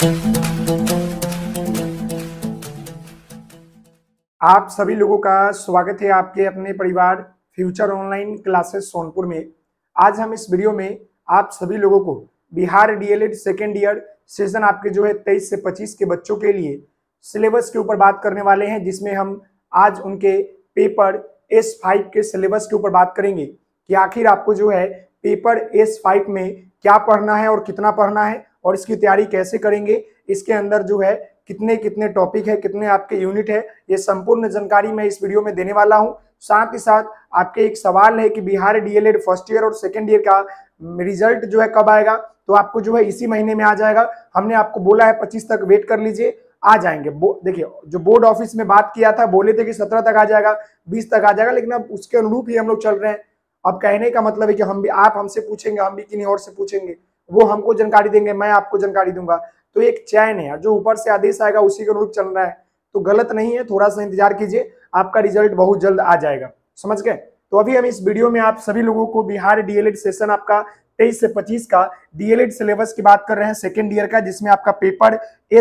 आप सभी लोगों का स्वागत है आपके अपने परिवार फ्यूचर ऑनलाइन क्लासेस सोनपुर में। आज हम इस वीडियो में आप सभी लोगों को Bihar DElEd second year session आपके जो है 23 से 25 के बच्चों के लिए सिलेबस के ऊपर बात करने वाले हैं, जिसमें हम आज उनके पेपर S5 के सिलेबस के ऊपर बात करेंगे कि आखिर आपको जो है पेपर S5 में क्या पढ़ना है और कितना पढ़ना है और इसकी तैयारी कैसे करेंगे, इसके अंदर जो है कितने कितने टॉपिक है, कितने आपके यूनिट है, ये संपूर्ण जानकारी मैं इस वीडियो में देने वाला हूं। साथ ही साथ आपके एक सवाल है कि बिहार डीएलएड फर्स्ट ईयर और सेकंड ईयर का रिजल्ट जो है कब आएगा, तो आपको जो है इसी महीने में आ जाएगा। हमने आपको बोला है 25 तक वेट कर लीजिए, आ जाएंगे। देखिए, जो बोर्ड ऑफिस में बात किया था, बोले थे कि 17 तक आ जाएगा, 20 तक आ जाएगा, लेकिन अब उसके अनुरूप ही हम लोग चल रहे हैं। अब कहने का मतलब है कि हम भी, आप हमसे पूछेंगे, हम भी किन्हीं और से पूछेंगे, वो हमको जानकारी देंगे, मैं आपको जानकारी दूंगा, तो एक चैन है, जो ऊपर से आदेश आएगा उसी के अनुरूप चल रहा है, तो गलत नहीं है। थोड़ा सा इंतजार कीजिए, आपका रिजल्ट बहुत जल्द आ जाएगा, समझ गए। तो अभी हम इस वीडियो में आप सभी लोगों को बिहार डीएलएड सेशन आपका 23 से 25 का डीएलएड सिलेबस की बात कर रहे हैं, सेकेंड ईयर का, जिसमें आपका पेपर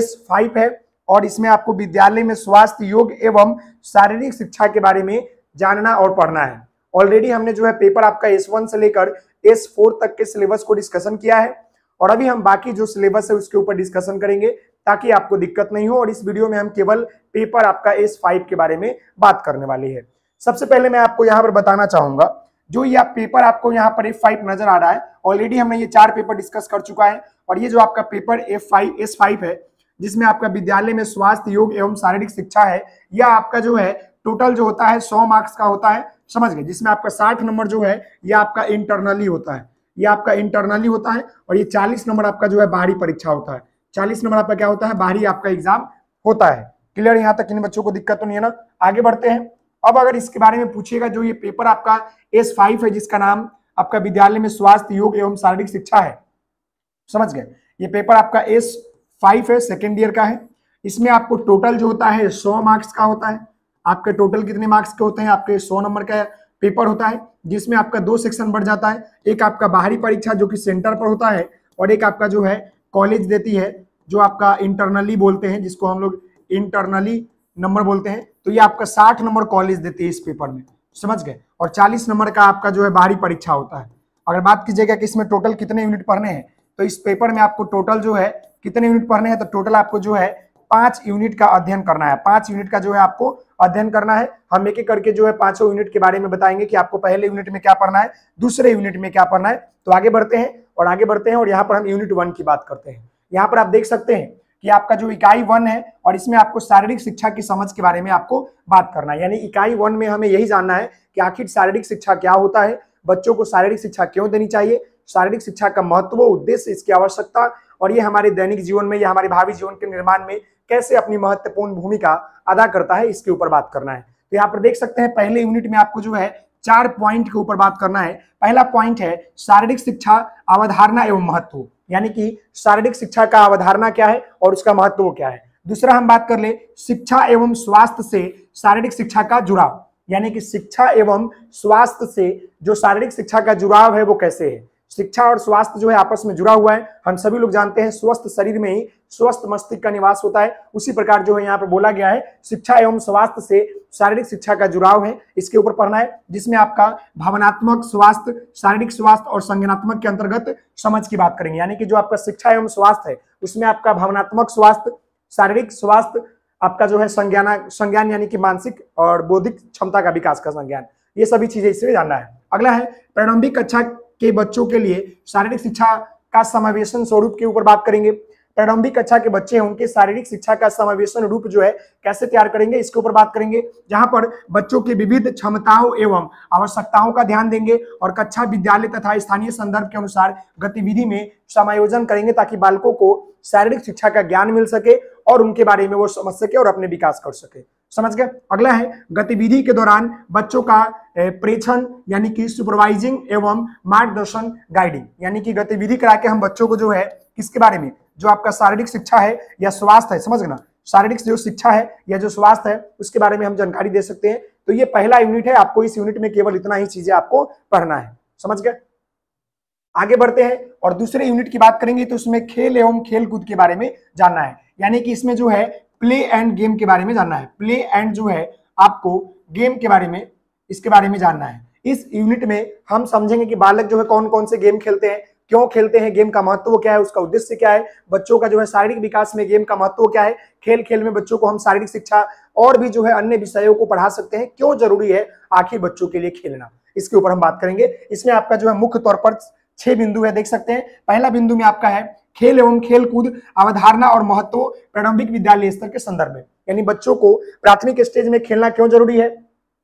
S5 है और इसमें आपको विद्यालय में स्वास्थ्य, योग एवं शारीरिक शिक्षा के बारे में जानना और पढ़ना है। ऑलरेडी हमने जो है पेपर आपका S1 से लेकर S4 तक के सिलेबस को डिस्कशन किया है और अभी हम बाकी जो सिलेबस है उसके ऊपर डिस्कशन करेंगे ताकि आपको दिक्कत नहीं हो। और इस वीडियो में हम केवल पेपर आपका S5 के बारे में बात करने वाले हैं। सबसे पहले मैं आपको यहाँ पर बताना चाहूंगा, जो ये पेपर आपको यहाँ पर F5 नजर आ रहा है, ऑलरेडी हमने ये 4 पेपर डिस्कस कर चुका है और ये जो आपका पेपर S5 है, जिसमें आपका विद्यालय में स्वास्थ्य, योग एवं शारीरिक शिक्षा है, यह आपका जो है टोटल जो होता है 100 मार्क्स का होता है, समझ गए। जिसमें आपका 60 नंबर जो है यह आपका इंटरनली होता है, ये आपका इंटरनली होता है और ये 40 नंबर आपका जो है बाहरी परीक्षा होता है। 40 नंबर आपका क्या होता है, बाहरी आपका एग्जाम होता है। क्लियर, यहाँ तक इन बच्चों को दिक्कत तो नहीं है ना। आगे बढ़ते हैं। अब अगर इसके बारे में पूछिएगा, जो ये पेपर आपका S5 है, जिसका नाम आपका विद्यालय में स्वास्थ्य, योग एवं शारीरिक शिक्षा है, समझ गए। ये पेपर आपका S5 है, सेकेंड ईयर का है। इसमें आपको टोटल जो होता है 100 मार्क्स का होता है। आपके टोटल कितने मार्क्स के होते हैं, आपके 100 नंबर का पेपर होता है, जिसमें आपका 2 सेक्शन बढ़ जाता है। एक आपका बाहरी परीक्षा जो कि सेंटर पर होता है और एक आपका जो है कॉलेज देती है, जो आपका इंटरनली बोलते हैं, जिसको हम लोग इंटरनली नंबर बोलते हैं। तो ये आपका 60 नंबर कॉलेज देती है इस पेपर में, समझ गए। और 40 नंबर का आपका जो है बाहरी परीक्षा होता है। अगर बात कीजिएगा कि इसमें टोटल कितने यूनिट पढ़ने हैं, तो इस पेपर में आपको टोटल जो है कितने यूनिट पढ़ने हैं, तो टोटल आपको जो है 5 यूनिट का अध्ययन करना है। 5 यूनिट का जो है आपको अध्ययन करना है। हम एक एक करके जो है 5 यूनिट के बारे में बताएंगे कि आपको पहले यूनिट में क्या पढ़ना है, दूसरे यूनिट में क्या पढ़ना है। तो आगे बढ़ते हैं और यहाँ पर हम यूनिट 1 की बात करते हैं। यहाँ पर आप देख सकते हैं कि आपका जो इकाई 1 है और इसमें आपको शारीरिक शिक्षा की समझ के बारे में आपको बात करना है। यानी इकाई 1 में हमें यही जानना है कि आखिर शारीरिक शिक्षा क्या होता है, बच्चों को शारीरिक शिक्षा क्यों देनी चाहिए, शारीरिक शिक्षा का महत्व, उद्देश्य, इसकी आवश्यकता और ये हमारे दैनिक जीवन में या हमारे भावी जीवन के निर्माण में कैसे अपनी महत्वपूर्ण भूमिका अदा करता है, इसके ऊपर बात करना है। तो यहाँ पर देख सकते हैं पहले यूनिट में आपको जो है 4 पॉइंट के ऊपर बात करना है। पहला पॉइंट है शारीरिक शिक्षा, अवधारणा एवं महत्व, यानी कि शारीरिक शिक्षा का अवधारणा क्या है और उसका महत्व क्या है। दूसरा हम बात कर ले शिक्षा एवं स्वास्थ्य से शारीरिक शिक्षा का जुड़ाव, यानी कि शिक्षा एवं स्वास्थ्य से जो शारीरिक शिक्षा का जुड़ाव है वो कैसे है। शिक्षा और स्वास्थ्य जो है आपस में जुड़ा हुआ है। हम सभी लोग जानते हैं स्वस्थ शरीर में ही स्वस्थ मस्तिष्क का निवास होता है। उसी प्रकार जो है यहाँ पर बोला गया है शिक्षा एवं स्वास्थ्य से शारीरिक शिक्षा का जुड़ाव है, इसके ऊपर पढ़ना है। जिसमें आपका भावनात्मक स्वास्थ्य, शारीरिक स्वास्थ्य और संज्ञानात्मक के अंतर्गत समझ की बात करेंगे। यानी कि जो आपका शिक्षा एवं स्वास्थ्य है उसमें आपका भावनात्मक स्वास्थ्य, शारीरिक स्वास्थ्य, आपका जो है संज्ञान यानी कि मानसिक और बौद्धिक क्षमता का विकास का संज्ञान, ये सभी चीजें इसमें जानना है। अगला है प्रारंभिक कक्षा के बच्चों के लिए शारीरिक शिक्षा का समावेशन स्वरूप के ऊपर बात करेंगे। प्रारंभिक कक्षा के बच्चे हैं, उनके शारीरिक शिक्षा का समावेशन रूप जो है कैसे तैयार करेंगे, इसके ऊपर बात करेंगे। जहां पर बच्चों की विविध क्षमताओं एवं आवश्यकताओं का ध्यान देंगे और कक्षा, विद्यालय तथा स्थानीय संदर्भ के अनुसार गतिविधि में समायोजन करेंगे, ताकि बालकों को शारीरिक शिक्षा का ज्ञान मिल सके और उनके बारे में वो समझ सके और अपने विकास कर सके, समझ गए। अगला है गतिविधि के दौरान बच्चों का प्रेक्षण, यानी कि सुपरवाइजिंग एवं मार्गदर्शन, गाइडिंग, यानी कि गतिविधि करा के हम बच्चों को जो है किसके बारे में, जो आपका शारीरिक शिक्षा है या स्वास्थ्य है, समझ गए ना, शारीरिक जो शिक्षा है या जो स्वास्थ्य है उसके बारे में हम जानकारी दे सकते हैं। तो ये पहला यूनिट है, आपको इस यूनिट में केवल इतना ही चीजें आपको पढ़ना है, समझ गए। आगे बढ़ते हैं और दूसरे यूनिट की बात करेंगे तो उसमें खेल एवं खेल कूद के बारे में जानना है, यानी कि इसमें जो है प्ले एंड गेम के बारे में जानना है। प्ले एंड जो है आपको गेम के बारे में, इसके बारे में जानना है। इस यूनिट में हम समझेंगे कि बालक जो है कौन कौन से गेम खेलते हैं, क्यों खेलते हैं, गेम का महत्व क्या है, उसका उद्देश्य क्या है, बच्चों का जो है शारीरिक विकास में गेम का महत्व क्या है, खेल खेल में बच्चों को हम शारीरिक शिक्षा और भी जो है अन्य विषयों को पढ़ा सकते हैं, क्यों जरूरी है आखिर बच्चों के लिए खेलना, इसके ऊपर हम बात करेंगे। इसमें आपका जो है मुख्य तौर पर 6 बिंदु है, देख सकते हैं। पहला बिंदु में आपका है खेल एवं खेल कूद अवधारणा और महत्व प्रारंभिक विद्यालय स्तर के संदर्भ में, यानी बच्चों को प्राथमिक स्टेज में खेलना क्यों जरूरी है,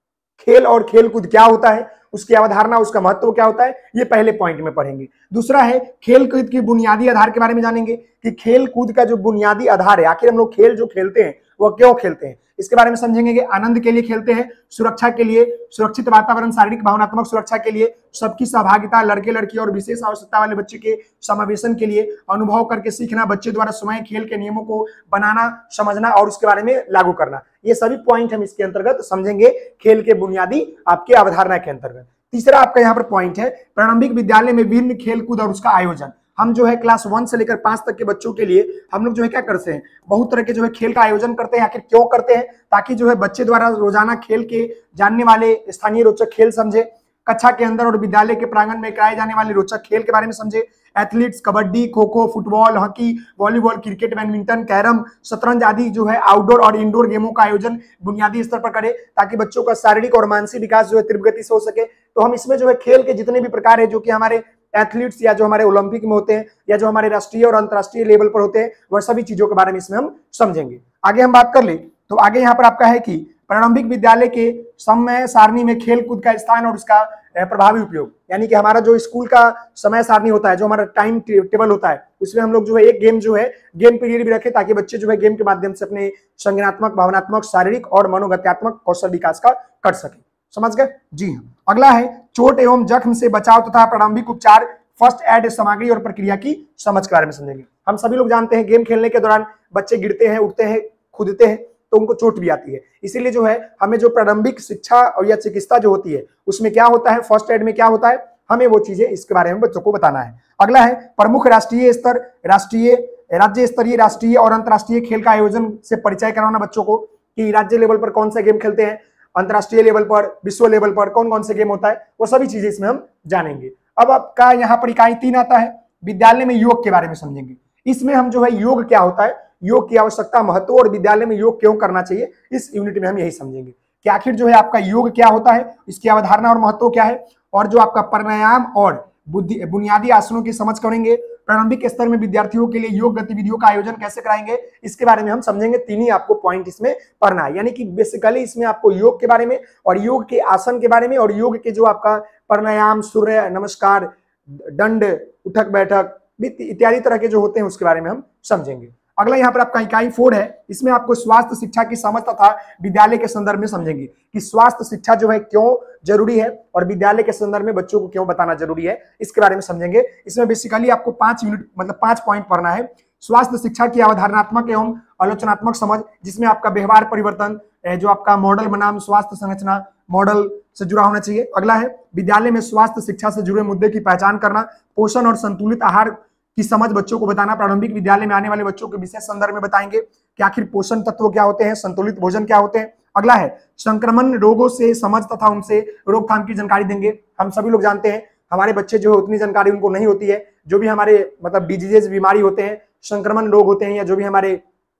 खेल और खेल कूद क्या होता है, उसकी अवधारणा, उसका महत्व क्या होता है, ये पहले पॉइंट में पढ़ेंगे। दूसरा है खेल कूद की बुनियादी आधार के बारे में जानेंगे कि खेल कूद का जो बुनियादी आधार है, आखिर हम लोग खेल जो खेलते हैं वो क्यों खेलते हैं, इसके बारे में समझेंगे कि आनंद के लिए खेलते हैं, सुरक्षा के लिए, सुरक्षित वातावरण, शारीरिक भावनात्मक सुरक्षा के लिए, सबकी सहभागिता, लड़के लड़की और विशेष आवश्यकता वाले बच्चे के समावेशन के लिए, अनुभव करके सीखना, बच्चे द्वारा स्वयं खेल के नियमों को बनाना, समझना और उसके बारे में लागू करना, ये सभी पॉइंट हम इसके अंतर्गत समझेंगे खेल के बुनियादी आपके अवधारणा के अंतर्गत। तीसरा आपका यहाँ पर पॉइंट है प्रारंभिक विद्यालय में विभिन्न खेल कूद और उसका आयोजन। हम जो है क्लास 1 से लेकर 5 तक के बच्चों के लिए हम लोग जो है क्या करते हैं, बहुत तरह के जो है खेल का आयोजन करते हैं। आखिर क्यों करते हैं, ताकि जो है बच्चे द्वारा रोजाना खेल के जानने वाले स्थानीय रोचक खेल समझे, कक्षा के अंदर और विद्यालय के प्रांगण में कराए जाने वाले रोचक खेल के बारे में समझे, athletes, kabaddi, kho kho, football, hockey, volleyball, cricket, badminton, carrom, शतरंज आदि जो है आउटडोर और इंडोर गेमों का आयोजन बुनियादी स्तर पर करे, ताकि बच्चों का शारीरिक और मानसिक विकास जो है तीव्र गति से हो सके। तो हम इसमें जो है खेल के जितने भी प्रकार है जो कि हमारे एथलीट्स या जो हमारे ओलंपिक में होते हैं या जो हमारे राष्ट्रीय और अंतर्राष्ट्रीय लेवल पर होते हैं, वह सभी चीजों के बारे में इसमें हम समझेंगे। आगे हम बात कर ले तो आगे यहाँ पर आपका है कि प्रारंभिक विद्यालय के समय सारणी में खेल कूद का स्थान और उसका प्रभावी उपयोग, यानी कि हमारा जो स्कूल का समय सारणी होता है, जो हमारा टाइम टेबल होता है, उसमें हम लोग जो है एक गेम जो है गेम पीरियड भी रखें, ताकि बच्चे जो है गेम के माध्यम से अपने संज्ञानात्मक, भावनात्मक, शारीरिक और मनोगत्यात्मक कौशल विकास का कर सके। समझ गए जी हाँ। अगला है चोट एवं जख्म से बचाव तथा प्रारंभिक उपचार, फर्स्ट एड सामग्री और प्रक्रिया की समझ के बारे में समझेंगे। हम सभी लोग जानते हैं गेम खेलने के दौरान बच्चे गिरते हैं, उठते हैं, कूदते हैं तो उनको चोट भी आती है, इसीलिए जो है हमें जो प्रारंभिक शिक्षा और या चिकित्सा जो होती है उसमें क्या होता है, फर्स्ट एड में क्या होता है, हमें वो चीजें इसके बारे में बच्चों को बताना है। अगला है प्रमुख राष्ट्रीय स्तर, राष्ट्रीय, राज्य स्तरीय, राष्ट्रीय और अंतर्राष्ट्रीय खेल का आयोजन से परिचय कराना बच्चों को, कि राज्य लेवल पर कौन सा गेम खेलते हैं, अंतर्राष्ट्रीय लेवल पर, विश्व लेवल पर कौन कौन से गेम होता है, वो सभी चीजें इसमें हम जानेंगे। अब आपका यहाँ पर इकाई 3 आता है, विद्यालय में योग के बारे में समझेंगे। इसमें हम जो है योग क्या होता है, योग की आवश्यकता, महत्व और विद्यालय में योग क्यों करना चाहिए, इस यूनिट में हम यही समझेंगे कि आखिर जो है आपका योग क्या होता है, इसकी अवधारणा और महत्व क्या है, और जो आपका प्राणायाम और बुनियादी आसनों की समझ करेंगे। प्रारंभिक स्तर में विद्यार्थियों के लिए योग गतिविधियों का आयोजन कैसे कराएंगे, इसके बारे में हम समझेंगे। 3 ही आपको पॉइंट इसमें पढ़ना है, यानी कि बेसिकली इसमें आपको योग के बारे में और योग के आसन के बारे में और योग के जो आपका प्राणायाम, सूर्य नमस्कार, दंड, उठक बैठक इत्यादि तरह के जो होते हैं उसके बारे में हम समझेंगे। अगला यहाँ पर आपका इकाई 4 है, इसमें आपको स्वास्थ्य शिक्षा की समझ तथा विद्यालय के संदर्भ में समझेंगे कि स्वास्थ्य शिक्षा जो है क्यों जरूरी है और विद्यालय के संदर्भ में बच्चों को क्यों बताना जरूरी है, इसके बारे में समझेंगे। इसमें बेसिकली आपको 5 यूनिट मतलब 5 पॉइंट पढ़ना है। स्वास्थ्य शिक्षा की अवधारणात्मक एवं आलोचनात्मक समझ, जिसमें आपका व्यवहार परिवर्तन, जो आपका मॉडल बनाम स्वास्थ्य संरचना मॉडल से जुड़ा होना चाहिए। अगला है विद्यालय में स्वास्थ्य शिक्षा से जुड़े मुद्दे की पहचान करना, पोषण और संतुलित आहार की समझ बच्चों को बताना। प्रारंभिक विद्यालय में आने वाले बच्चों के विशेष संदर्भ में बताएंगे कि आखिर पोषण तत्व क्या होते हैं, संतुलित भोजन क्या होते हैं। अगला है संक्रमण रोगों से समझ तथा उनसे रोकथाम की जानकारी देंगे। हम सभी लोग जानते हैं हमारे बच्चे जो है उतनी जानकारी उनको नहीं होती है, जो भी हमारे मतलब डिजीजेज बीमारी होते हैं, संक्रमण रोग होते हैं, या जो भी हमारे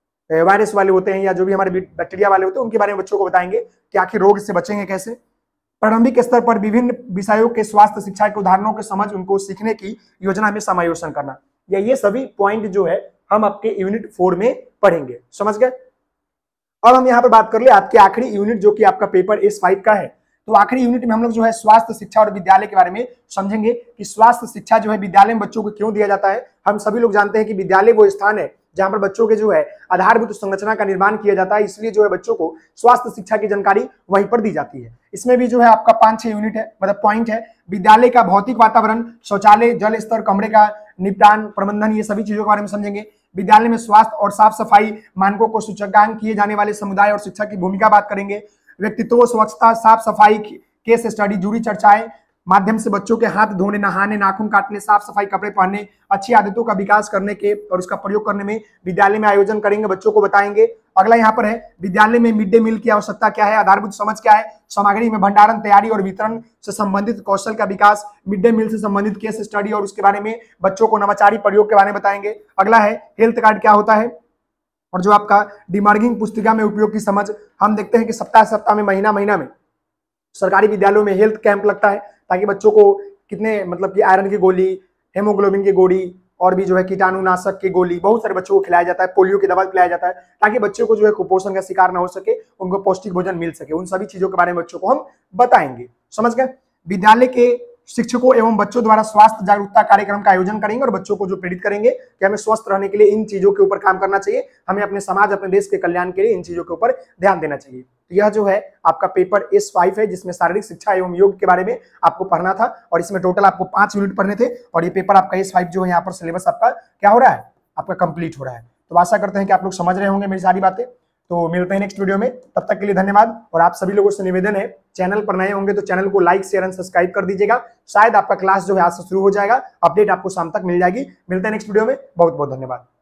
वायरस वाले होते हैं या जो भी हमारे बैक्टीरिया वाले होते हैं, उनके बारे में बच्चों को बताएंगे कि आखिर रोग से बचेंगे कैसे। प्रारंभिक स्तर पर विभिन्न विषयों के स्वास्थ्य शिक्षा के उदाहरणों के समझ उनको सीखने की योजना में समायोजन करना, या ये सभी पॉइंट जो है हम आपके यूनिट 4 में पढ़ेंगे। समझ गए। अब हम यहाँ पर बात कर ले आपके आखिरी यूनिट जो कि आपका पेपर S5 का है। तो आखिरी यूनिट में हम लोग जो है स्वास्थ्य शिक्षा और विद्यालय के बारे में समझेंगे कि स्वास्थ्य शिक्षा जो है विद्यालय में बच्चों को क्यों दिया जाता है। हम सभी लोग जानते हैं कि विद्यालय वो स्थान है जहां पर बच्चों के जो है आधारभूत संरचना का निर्माण किया जाता है, इसलिए जो है बच्चों को स्वास्थ्य शिक्षा की जानकारी वहीं पर दी जाती है। इसमें भी जो है आपका 5-6 यूनिट है मतलब पॉइंट है। विद्यालय का भौतिक वातावरण, शौचालय, जल स्तर, कमरे का निपटान, प्रबंधन, ये सभी चीजों के बारे में समझेंगे। विद्यालय में स्वास्थ्य और साफ सफाई मानकों को सूचकांक किए जाने वाले समुदाय और शिक्षा की भूमिका बात करेंगे। व्यक्तित्व, स्वच्छता, साफ सफाई, केस स्टडी, जुड़ी चर्चाएं, माध्यम से बच्चों के हाथ धोने, नहाने, नाखून काटने, साफ सफाई, कपड़े पहनने, अच्छी आदतों का विकास करने के और उसका प्रयोग करने में विद्यालय में आयोजन करेंगे, बच्चों को बताएंगे। अगला यहाँ पर है विद्यालय में मिड डे मील की आवश्यकता क्या है, आधारभूत समझ क्या है, सामग्री में भंडारण, तैयारी और वितरण से संबंधित कौशल का विकास, मिड डे मील से संबंधित केस स्टडी और उसके बारे में बच्चों को नवाचारी प्रयोग के बारे में बताएंगे। अगला है हेल्थ कार्ड क्या होता है, और जो आपका डिमार्गिंग पुस्तिका में उपयोग की समझ। हम देखते हैं कि सप्ताह सप्ताह में, महीना महीना में सरकारी विद्यालयों में हेल्थ कैंप लगता है, ताकि बच्चों को कितने मतलब कि आयरन की गोली, हेमोग्लोबिन की गोली और भी जो है कीटाणुनाशक की गोली बहुत सारे बच्चों को खिलाया जाता है, पोलियो की दवा खिलाया जाता है, ताकि बच्चों को जो है कुपोषण का शिकार ना हो सके, उनको पौष्टिक भोजन मिल सके। उन सभी चीजों के बारे में बच्चों को हम बताएंगे। समझ गए। विद्यालय के शिक्षकों एवं बच्चों द्वारा स्वास्थ्य जागरूकता कार्यक्रम का आयोजन करेंगे और बच्चों को जो प्रेरित करेंगे कि हमें स्वस्थ रहने के लिए इन चीजों के ऊपर काम करना चाहिए, हमें अपने समाज, अपने देश के कल्याण के लिए इन चीजों के ऊपर ध्यान देना चाहिए। तो यह जो है आपका पेपर S5 है, जिसमें शारीरिक शिक्षा एवं योग के बारे में आपको पढ़ना था, और इसमें टोटल आपको 5 यूनिट पढ़ने थे, और ये पेपर आपका S5 जो है यहाँ पर सिलेबस आपका क्या हो रहा है, आपका कंप्लीट हो रहा है। तो आशा करते हैं कि आप लोग समझ रहे होंगे मेरी सारी बातें। तो मिलते हैं नेक्स्ट वीडियो में, तब तक के लिए धन्यवाद। और आप सभी लोगों से निवेदन है, चैनल पर नए होंगे तो चैनल को लाइक, शेयर एंड सब्सक्राइब कर दीजिएगा। शायद आपका क्लास जो है आज से शुरू हो जाएगा, अपडेट आपको शाम तक मिल जाएगी। मिलते हैं नेक्स्ट वीडियो में, बहुत बहुत धन्यवाद।